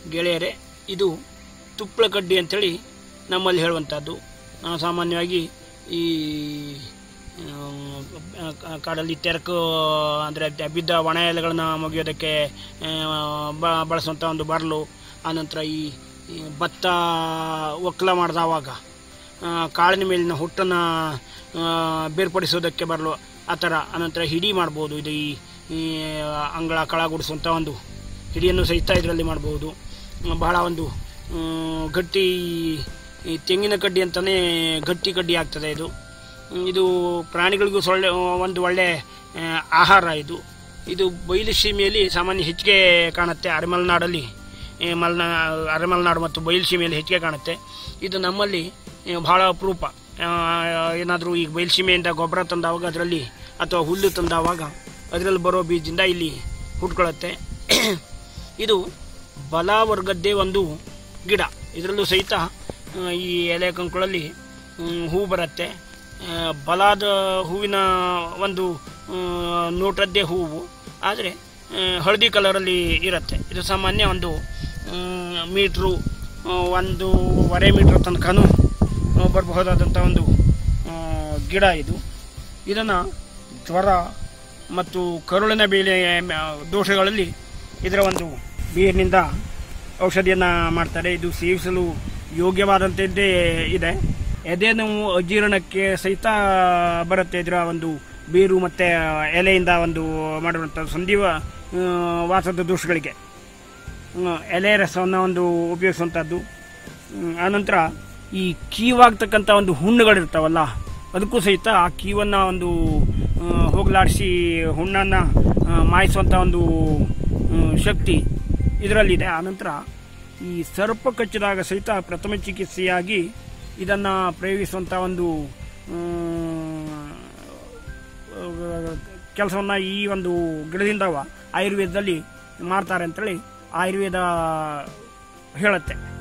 ಗೆಳೆಯರೇ, ಇದು ತುಪ್ಪಳ ಕಡ್ಡಿ ಅಂತೇಳಿ ನಮ್ಮಲ್ಲಿ ಹೇಳುವಂಥದ್ದು. ನಾವು ಸಾಮಾನ್ಯವಾಗಿ ಈ ಕಾಡಲ್ಲಿ ತೆರಕು ಅಂದರೆ ಬಿದ್ದ ಒಣ ಎಲೆಗಳನ್ನ ಮುಗಿಯೋದಕ್ಕೆ ಬಳಸುವಂಥ ಒಂದು ಬರಲು, ಆನಂತರ ಈ ಭತ್ತ ಒಕ್ಕಲ ಮಾಡಿದವಾಗ ಕಾಳಿನ ಮೇಲಿನ ಹುಟ್ಟನ್ನು ಬೇರ್ಪಡಿಸೋದಕ್ಕೆ ಬರಲು ಆ ಥರ, ಅನಂತರ ಹಿಡಿ ಮಾಡ್ಬೋದು. ಇದು ಈ ಅಂಗಳ ಕಳಗುಡಿಸುವಂಥ ಒಂದು ಹಿಡಿಯನ್ನು ಸಹಿತ ಇದರಲ್ಲಿ ಮಾಡ್ಬೋದು. ಬಹಳ ಒಂದು ಗಟ್ಟಿ ತೆಂಗಿನ ಕಡ್ಡಿ ಅಂತಲೇ ಗಟ್ಟಿ ಕಡ್ಡಿ ಆಗ್ತದೆ ಇದು. ಇದು ಪ್ರಾಣಿಗಳಿಗೂ ಒಂದು ಒಳ್ಳೆ ಆಹಾರ. ಇದು ಬಯಲು ಸೀಮೆಯಲ್ಲಿ ಸಾಮಾನ್ಯ ಹೆಚ್ಚಿಗೆ ಕಾಣುತ್ತೆ. ಅರೆಮಲೆನಾಡಲ್ಲಿ ಅರೆಮಲೆನಾಡು ಮತ್ತು ಬಯಲು ಸೀಮೆಯಲ್ಲಿ ಹೆಚ್ಚಿಗೆ ಕಾಣುತ್ತೆ. ಇದು ನಮ್ಮಲ್ಲಿ ಬಹಳ ಅಪರೂಪ. ಏನಾದರೂ ಈಗ ಬಯಲು ಸೀಮೆಯಿಂದ ಗೊಬ್ಬರ ತಂದಾವಾಗ ಅದರಲ್ಲಿ ಅಥವಾ ಹುಲ್ಲು ತಂದಾವಾಗ ಅದರಲ್ಲಿ ಬರೋ ಬೀಜದಿಂದ ಇಲ್ಲಿ ಹುಟ್ಕೊಳ್ಳುತ್ತೆ. ಇದು ಬಲವರ್ಗದ್ದೇ ಒಂದು ಗಿಡ. ಇದರಲ್ಲೂ ಸಹಿತ ಈ ಎಲೆ ಕಂಕುಳಲ್ಲಿ ಹೂ ಬರುತ್ತೆ. ಬಲಾದ ಹೂವಿನ ಒಂದು ನೋಟದ್ದೇ ಹೂವು, ಆದರೆ ಹಳದಿ ಕಲರಲ್ಲಿ ಇರುತ್ತೆ. ಇದು ಸಾಮಾನ್ಯ ಒಂದು ಮೀಟ್ರು 1.5 ಮೀಟ್ರ್ ತನಕನೂ ಬರಬಹುದಾದಂಥ ಒಂದು ಗಿಡ ಇದು. ಇದನ್ನು ಜ್ವರ ಮತ್ತು ಕರುಳಿನ ಬೇಲೆ ದೋಷಗಳಲ್ಲಿ ಇದರ ಒಂದು ಬೇರಿನಿಂದ ಔಷಧಿಯನ್ನು ಮಾಡ್ತಾರೆ. ಇದು ಸೇವಿಸಲು ಯೋಗ್ಯವಾದಂಥದ್ದೇ ಇದೆ. ಎದೆ ನೋವು ಅಜೀರ್ಣಕ್ಕೆ ಸಹಿತ ಬರುತ್ತೆ ಇದರ ಒಂದು ಬೇರು ಮತ್ತು ಎಲೆಯಿಂದ ಒಂದು ಮಾಡಿರುವಂಥ ಸಂಧಿವ ವಾಸದ ದೋಷಗಳಿಗೆ ಎಲೆ ರಸವನ್ನು ಒಂದು ಉಪಯೋಗಿಸುವಂಥದ್ದು. ಆನಂತರ ಈ ಕೀವಾಗ್ತಕ್ಕಂಥ ಒಂದು ಹುಣ್ಣುಗಳಿರ್ತಾವಲ್ಲ, ಅದಕ್ಕೂ ಸಹಿತ ಆ ಕೀವನ್ನು ಒಂದು ಹೋಗಲಾಡಿಸಿ ಹುಣ್ಣನ್ನು ಮಾಯಿಸುವಂಥ ಒಂದು ಶಕ್ತಿ ಇದರಲ್ಲಿದೆ. ಆನಂತರ ಈ ಸರ್ಪ ಕಚ್ಚಿದಾಗ ಸಹಿತ ಪ್ರಥಮ ಚಿಕಿತ್ಸೆಯಾಗಿ ಇದನ್ನು ಪ್ರಯೋಗಿಸುವಂಥ ಒಂದು ಕೆಲಸವನ್ನು ಈ ಒಂದು ಗಿಡದಿಂದ ಆಯುರ್ವೇದದಲ್ಲಿ ಮಾಡ್ತಾರೆ ಅಂತೇಳಿ ಆಯುರ್ವೇದ ಹೇಳುತ್ತೆ.